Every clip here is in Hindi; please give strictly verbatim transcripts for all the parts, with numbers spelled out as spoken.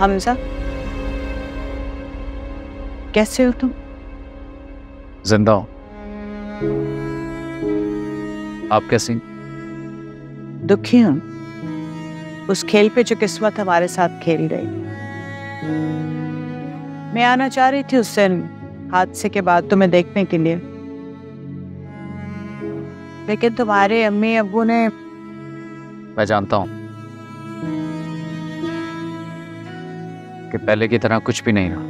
हमजा, कैसे हो तुम? जिंदा हूं। आप कैसी? दुखी हूं उस खेल पे जो किस्मत हमारे साथ खेल गई। मैं आना चाह रही थी उस दिन हादसे के बाद तुम्हें देखने के लिए, लेकिन तुम्हारे अम्मी अब्बू ने। मैं जानता हूं कि पहले की तरह कुछ भी नहीं रहा,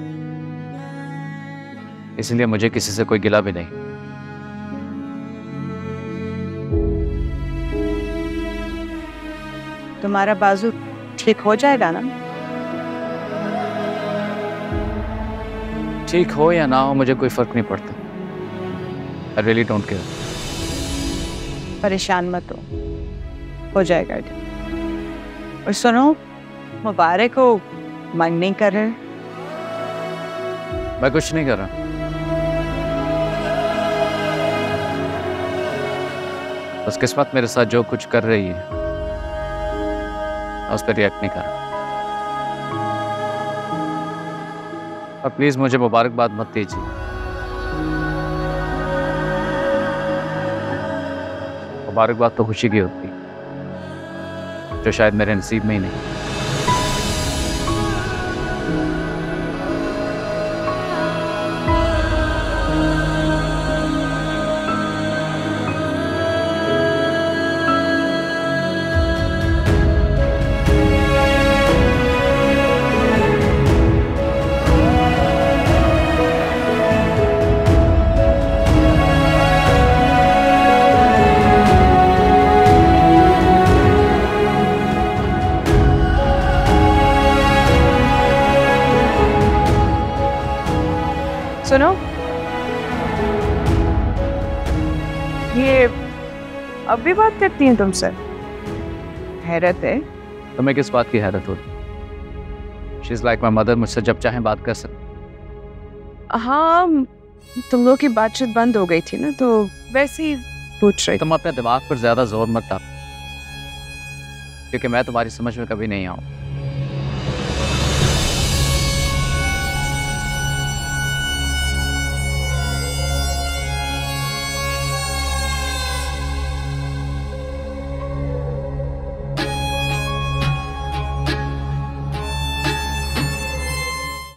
इसलिए मुझे किसी से कोई गिला भी नहीं। तुम्हारा बाजू ठीक हो जाएगा ना? ठीक हो या ना हो मुझे कोई फर्क नहीं पड़ता। I really don't care. परेशान मत हो, हो जाएगा। और सुनो, मुबारक हो, मन नहीं कर रहे? मैं कुछ नहीं कर रहा। बस किस्मत मेरे साथ जो कुछ कर रही है मैं उस पर रिएक्ट नहीं कर रहा। और प्लीज मुझे मुबारकबाद मत दीजिए। मुबारकबाद तो खुशी की होती जो शायद मेरे नसीब में ही नहीं। सुनो, ये अब भी बात करती हैं तुमसे? हैरत है। तुम्हें किस बात की हैरत होती? She is like my mother, मुझसे जब चाहे बात कर सकते। हाँ, तुम लोगों की बातचीत बंद हो गई थी ना, तो वैसे ही पूछ रही। तुम अपने दिमाग पर ज्यादा जोर मत डालो, क्योंकि मैं तुम्हारी समझ में कभी नहीं आऊँ।